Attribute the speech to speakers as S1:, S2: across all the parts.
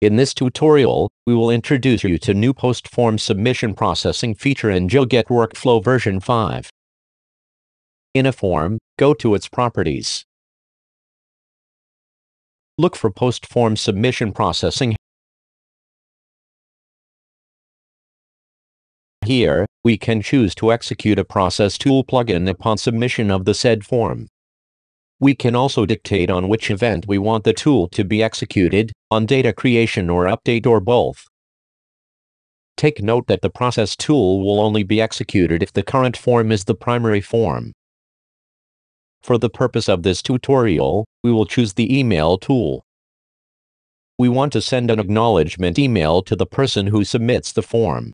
S1: In this tutorial, we will introduce you to new post form submission processing feature in GeoGet Workflow version 5. In a form, go to its properties. Look for post form submission processing. Here, we can choose to execute a process tool plugin upon submission of the said form. We can also dictate on which event we want the tool to be executed, on data creation or update or both. Take note that the process tool will only be executed if the current form is the primary form. For the purpose of this tutorial, we will choose the email tool. We want to send an acknowledgement email to the person who submits the form.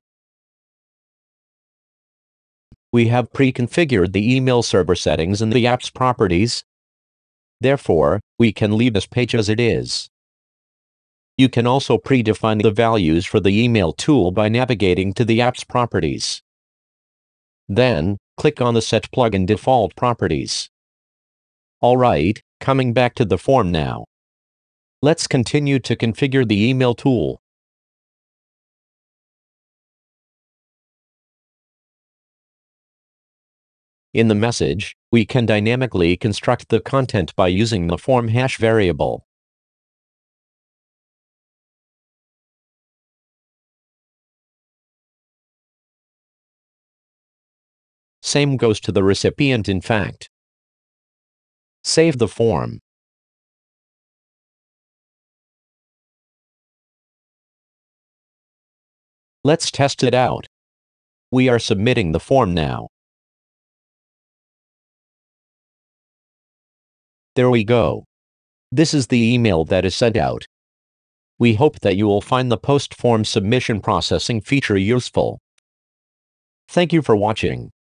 S1: We have pre-configured the email server settings in the app's properties. Therefore, we can leave this page as it is. You can also predefine the values for the email tool by navigating to the app's properties. Then, click on the Set Plugin Default Properties. Alright, coming back to the form now. Let's continue to configure the email tool. In the message, we can dynamically construct the content by using the form hash variable. Same goes to the recipient in fact. Save the form. Let's test it out. We are submitting the form now. There we go. This is the email that is sent out. We hope that you will find the post form submission processing feature useful. Thank you for watching.